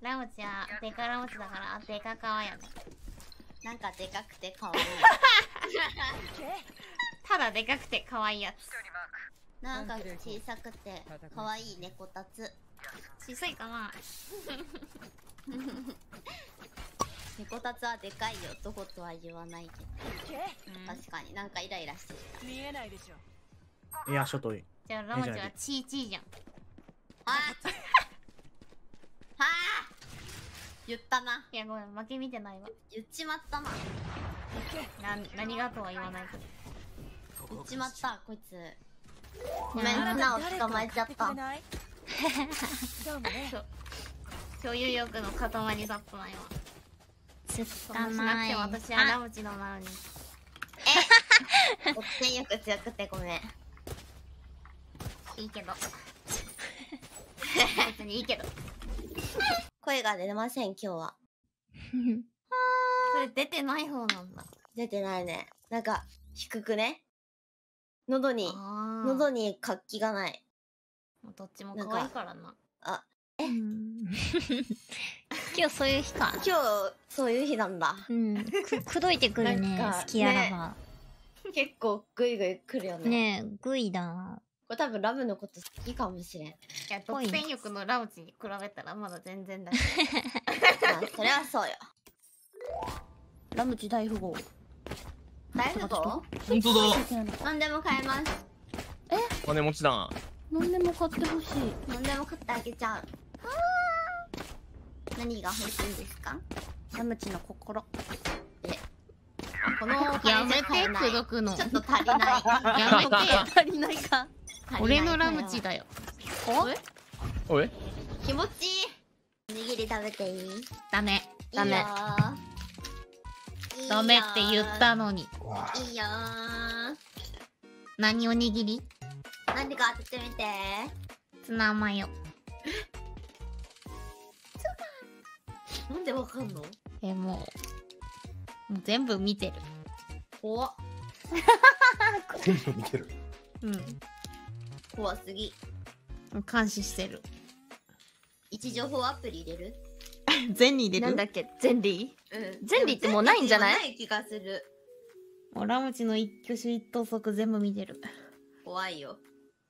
ラムチはデカラムチだからデカカワやね。 なんかでかくて可愛い。 ただでかくて可愛いやつ。 なんか小さくて可愛い猫たつ。 小さいかな。 猫たつはでかい男とは言わないけど、確かになんかイライラしてる。 見えないでしょ。 いや、ちょっといい。 じゃあラムチはチーチーじゃん。 あはあ言ったな。 いやごめん、負け見てないわ。 言っちまったな。 何がとは言わないけど。 言っちまったこいつ。ごめん、綱を捕まえちゃった。 共有欲の塊だったな今。 つかまえ。私はラムチのなのに。 おってん欲強くてごめん。 いいけど。別にいいけど。 声が出ません今日は。 それ出てない方なんだ。 出てないね。なんか低くね。喉に活気がない。 どっちも可愛いからな。 あ、 今日そういう日か。 今日そういう日なんだ。 うん。くどいてくるね。好きあらば。 結構グイグイ来るよね。 ねえ、グイだ。 これ多分ラムのこと好きかもしれん。いや、独占欲のラムチに比べたらまだ全然だけど。まあそれはそうよ。ラムチ大富豪。大富豪？ 本当だ。 何でも買えます。 金持ちだ。 何でも買ってほしい。何でも買ってあげちゃう。何が欲しいんですか？ラムチの心。このやめて口説くの。 ちょっと足りない。 やめて。 足りないか。 俺のラムチだよ。 おい。 気持ちいい。おにぎり食べていい？ ダメ。 ダメ。 ダメって言ったのに。 いいよ。 何おにぎり？ 何か当ててみて。 ツナマヨ。 なんでわかんの？ もう全部見てる。 怖っ。 全部見てる。 うん。 怖すぎ。 監視してる。 位置情報アプリ入れる？ ゼンリー入れる？ なんだっけ？ゼンリー？うん。ゼンリーってもうないんじゃない？ない気がする。 もうラムチの一挙手一投足全部見てる。 怖いよ。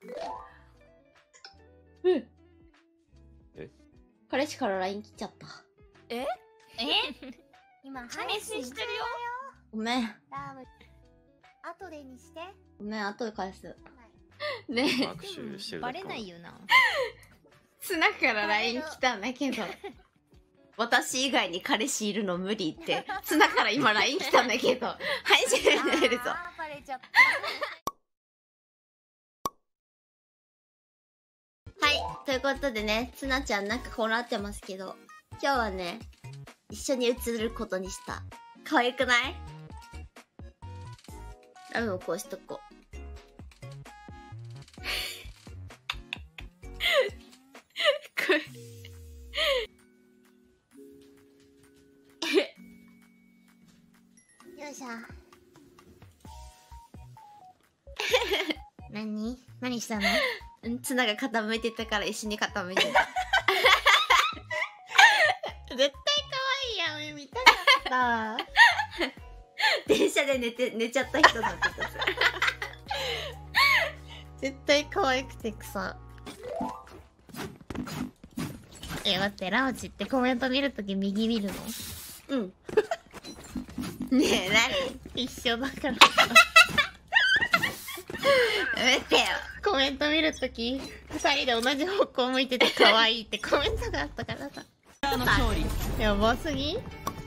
彼氏から LINE 来ちゃった。 今配信してるよ。 ごめん。 後でにして。 ごめん、後で返す。ねえ。 握手してる。 バレないよな。 ツナから LINE 来たんだけど。私以外に彼氏いるの無理って。ツナから今 LINE 来たんだけど。配信出るぞ。 バレちゃった。 はい、ということでね、ツナちゃんなんかこうなってますけど、今日はね、一緒に写ることにした。可愛くない？ラムもこうしとこう。 よいしょ。何したの？ ツナが傾いてたから一緒に傾いてた。 絶対可愛いやん、見たかった。 電車で寝ちゃった人だったさ。 絶対可愛くてさ。待って、ラムチってコメント見るとき右見るの？ うん。ねえ、何？ 一緒だから。 やめてよ。 コメント見るとき2人で同じ方向向いてて可愛いってコメントがあったからさ。やばすぎ？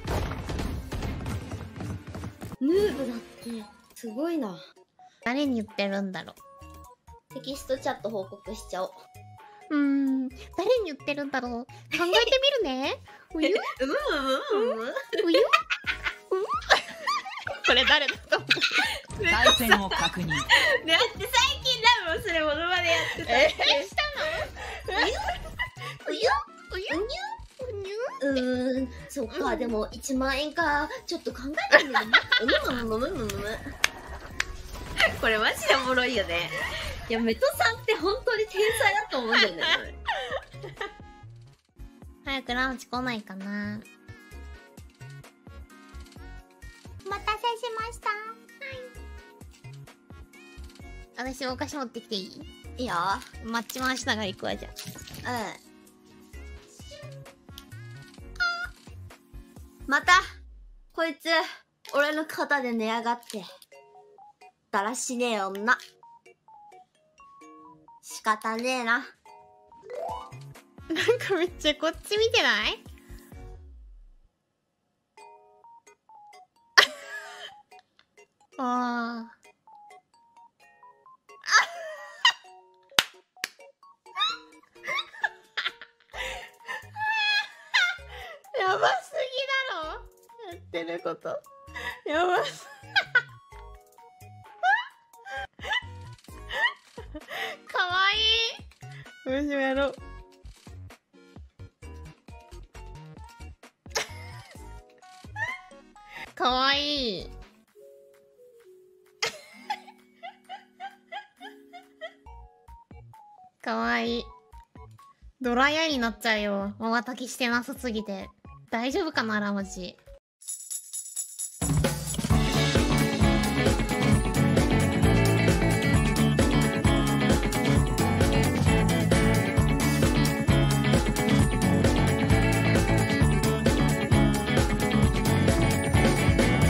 ヌーブだってすごいな。 誰に言ってるんだろう。テキストチャット報告しちゃおう。 誰に言ってるんだろう。考えてみるね。うゆうゆこれ誰だと思う？ 対戦を確認。 ね、だって最近ラムもそれモノマネやってた。 したの？うゆそっか、でも1万円か。ちょっと考えてみるね。これマジでおもろいよね。いや、メトさんって本当に天才だと思うんだよね。 早くランチ来ないかな。 お待たせしました。 私もお菓子持ってきていい？ いいよ。 マッチ回しながら行くわ、じゃまたこいつ俺の肩で寝やがって。だらしねえ女。仕方ねえな。 なんかめっちゃこっち見てない？ああ。やばすぎだろ、やってること。やばすかわいい。よしやろう。かわいい。かわいい。ドライアイになっちゃうよ。まばたきしてなさすぎて。大丈夫かな、ラマジ。